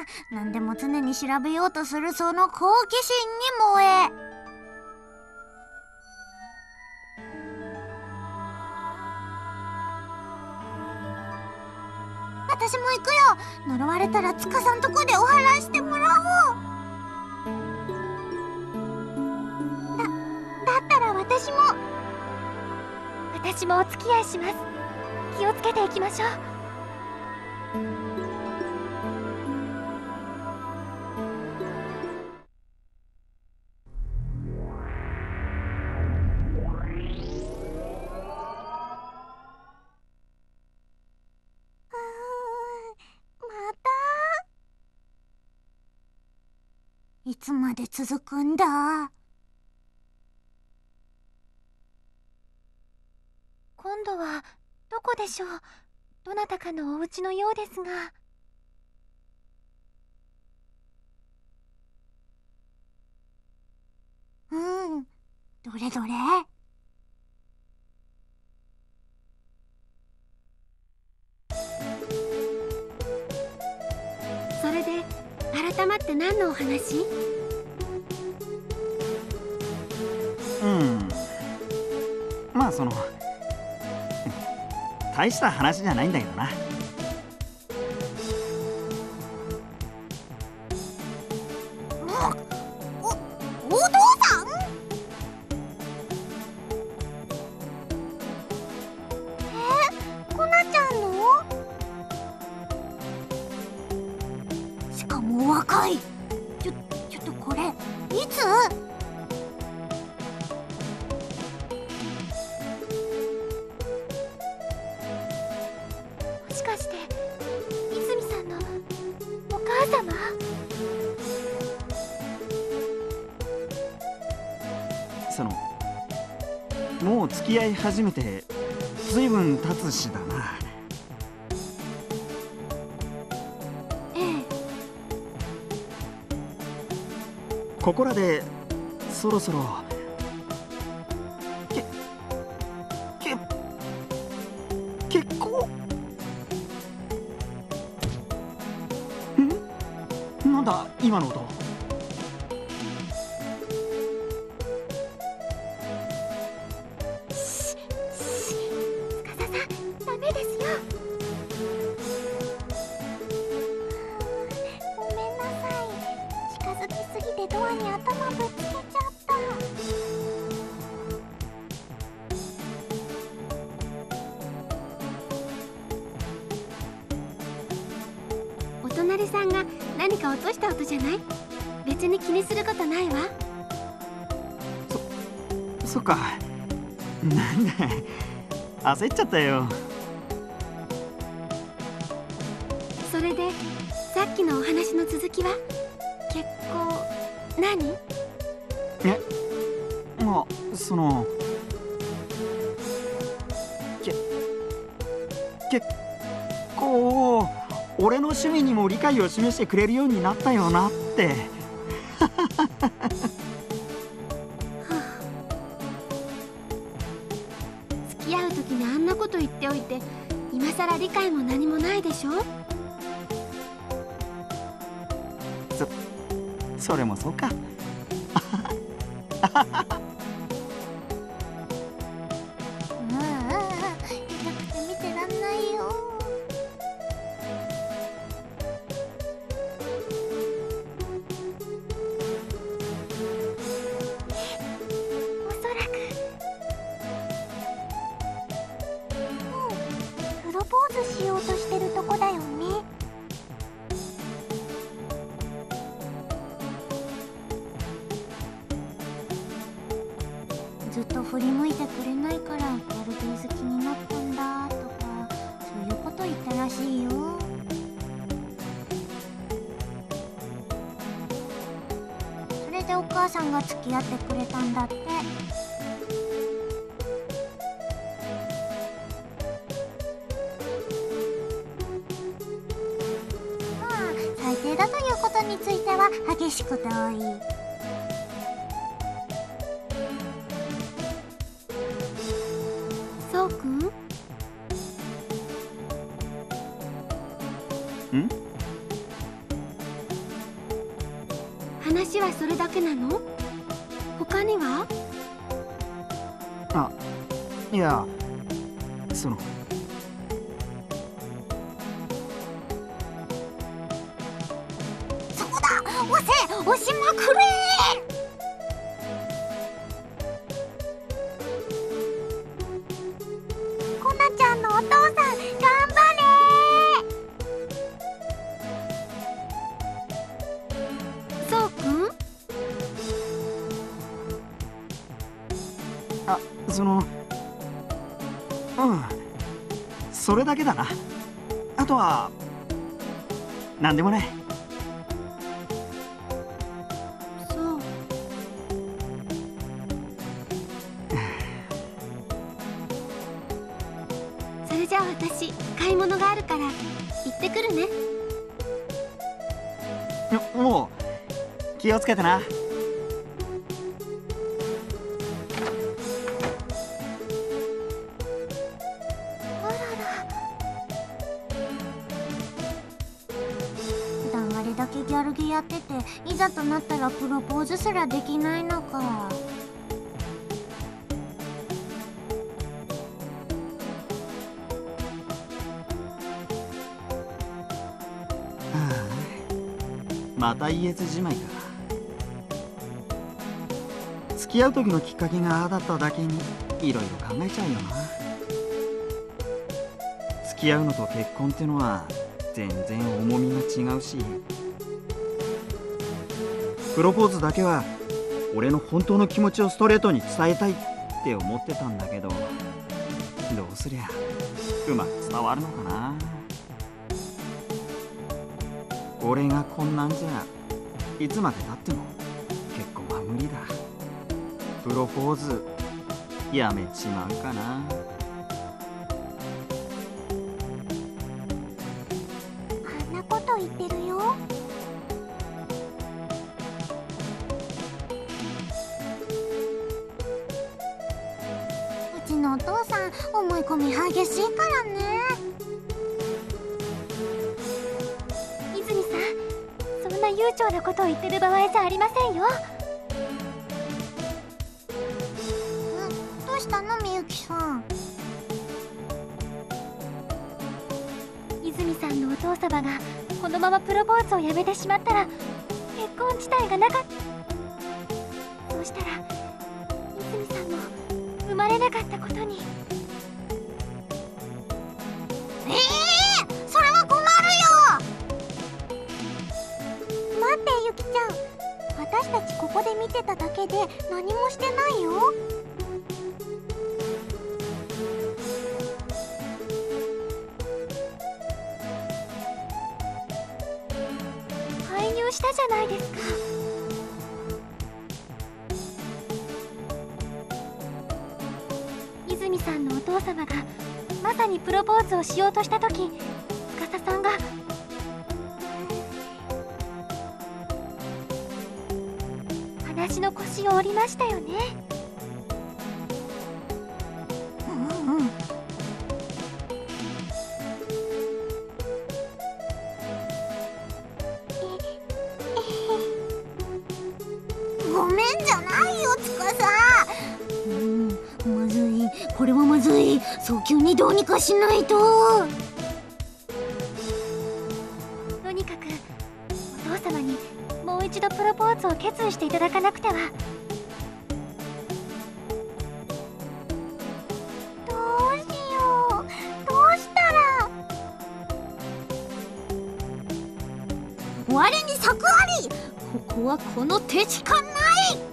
何でも常に調べようとするその好奇心に燃え、私も行くよ。呪われたら塚さんとこでお祓いしてもらおう。だったら私もお付き合いします。気をつけていきましょう。いつまで続くんだ。今度はどこでしょう。どなたかのお家のようですが。どれどれ。 それで改まって何のお話？ まあ大した話じゃないんだけどな。 お父さん？コナちゃんの？しかもお若い。ちょっとこれいつ？もしかして泉さんのお母様？ もう付き合い始めて随分経つしだな。 ええ。 ここらでそろそろ結構なんだ今の音。 ダメですよ。ごめんなさい。近づきすぎてドアに頭ぶつけちゃった。 お隣さんが何か落とした音じゃない？別に気にすることないわ。 そっか。なんだ焦っちゃったよ。 それでさっきのお話の続きは？結構何？ まあ結構俺の趣味にも理解を示してくれるようになったよなって。 付き合う時にあんなこと言っておいて今さら理解も何もないでしょ？ それもそうか。 痛くて見てらんないよ。おそらくプロポーズしようとしてるとこだよね。ずっと振り向いてくれないからギャルゲー好きになったんだとか、そういうこと言ったらしいよ。それでお母さんが付き合ってくれたんだって。まあ最低だということについては激しく同意。 そうくん？ 話はそれだけなの？他には？ あ、いや、そのそこだ、押せ、押しまくれ。コナちゃんのお父さん、頑張れ。 そうくん？ あ、それだけだな。あとはなんでもない。 そう。それじゃあ私買い物があるから行ってくるね。 もう気をつけてな。 あれだけギャルゲやってて、いざとなったらプロポーズすらできないのか。 はあ、また言えずじまいか。付き合う時のきっかけがああだっただけにいろいろ考えちゃうよな。付き合うのと結婚ってのは全然重みが違うし、プロポーズだけは俺の本当の気持ちをストレートに伝えたいって思ってたんだけど、どうすりゃうまく伝わるのかな。俺がこんなんじゃいつまでたっても結婚は無理だ。プロポーズやめちまうかな。 あんなこと言ってるよ。うちのお父さん、思い込み激しいからね。 泉さん、そんな悠長なことを言ってる場合じゃありませんよ。 どうしたの、みゆきさん。 泉さんのお父様がこのままプロポーズをやめてしまったら結婚自体がなかった。そうしたら泉さんも生まれなかったことに。 それは困るよ。待って、ゆきちゃん、私たちここで見てただけで何もしてないよ。 介入したじゃないですか。泉さんのお父様がまさにプロポーズをしようとした時、司さんが話の腰を折りましたよね。 ごめんじゃないよ、つかさ。まずい、これはまずい。早急にどうにかしないと。 とにかくお父様にもう一度プロポーズを決意していただかなくては。 どうしよう、どうしたら。我に策あり。ここはこの手しかない。